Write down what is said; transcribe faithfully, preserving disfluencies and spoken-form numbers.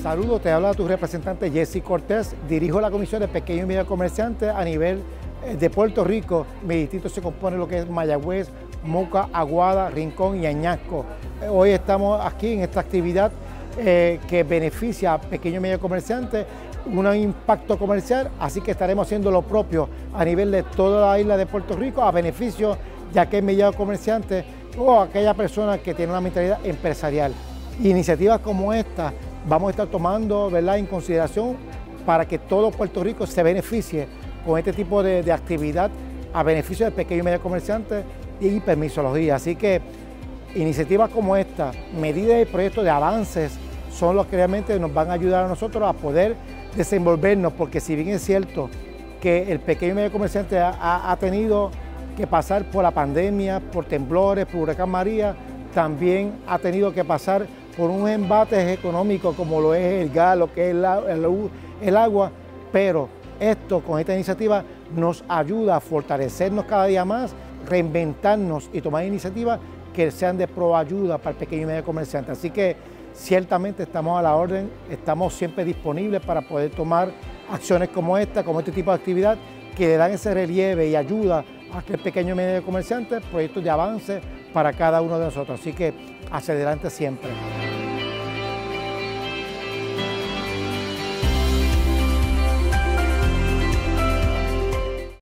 Saludos, te habla tu representante Jesse Cortés, dirijo la Comisión de Pequeños y Medianos Comerciantes a nivel de Puerto Rico. Mi distrito se compone de lo que es Mayagüez, Moca, Aguada, Rincón y Añasco. Hoy estamos aquí en esta actividad eh, que beneficia a pequeños y medianos comerciantes, un impacto comercial, así que estaremos haciendo lo propio a nivel de toda la isla de Puerto Rico a beneficio de aquel mediano comerciante o aquella persona que tiene una mentalidad empresarial. Iniciativas como esta vamos a estar tomando, ¿verdad?, en consideración para que todo Puerto Rico se beneficie con este tipo de, de actividad a beneficio de pequeños y medianos comerciantes y permisología. Así que iniciativas como esta, medidas y proyectos de avances son los que realmente nos van a ayudar a nosotros a poder desenvolvernos, porque si bien es cierto que el pequeño y medio comerciante ha, ha tenido que pasar por la pandemia, por temblores, por huracán María, también ha tenido que pasar por un embate económico como lo es el gas, lo que es el, el, el agua, pero esto con esta iniciativa nos ayuda a fortalecernos cada día más, reinventarnos y tomar iniciativas que sean de proayuda para el pequeño y medio comerciante. Así que ciertamente estamos a la orden, estamos siempre disponibles para poder tomar acciones como esta, como este tipo de actividad que le dan ese relieve y ayuda a que el pequeño y medio comerciante, proyectos de avance para cada uno de nosotros. Así que hacia adelante siempre.